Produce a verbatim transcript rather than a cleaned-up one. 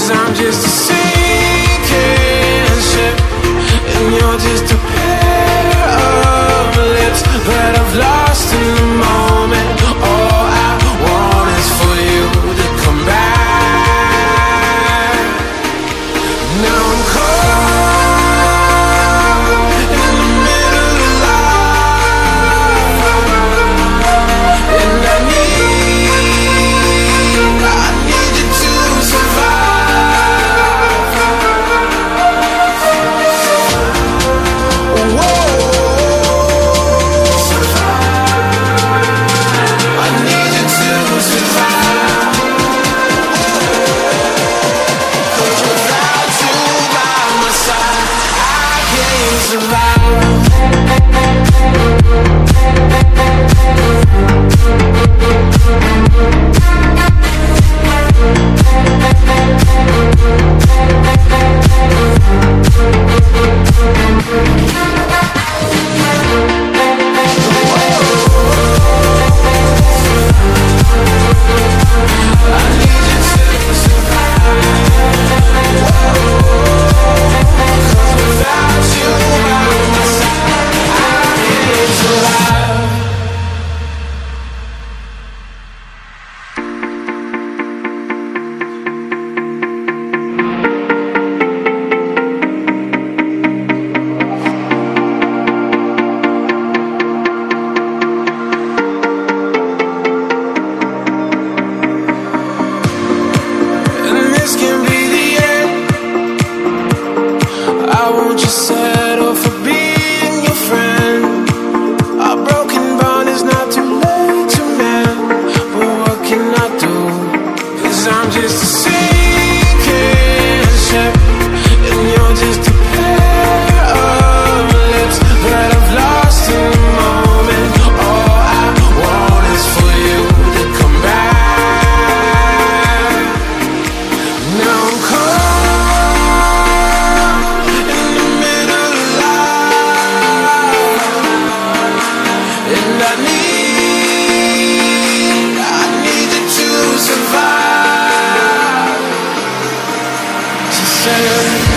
'Cause I'm just a sinking ship, and you're just a pair of lips that I've lost in the moment. All I want is for you to come back. Now I'm caught in the middle of life, and I need, I need you to survive. Whoa, I need you to survive. 'Cause without you by my side, I can't survive. And this can be the end. I won't just settle for being your friend. Our broken bond is not too late to mend, but what can I do? 'Cause I'm just a sinking ship, and you're just a pair of lips that I've lost in the moment. All I want is for you to come back. Now I'm caught in the middle of life, and I need, I need you to survive. She said